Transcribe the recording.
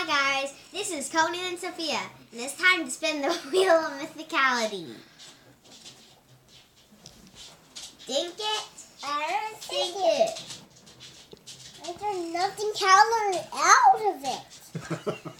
Hi guys, this is Conan Sophia, and it's time to spin the wheel of Mythicality. Dink it, sink it. There's nothing calorie out of it.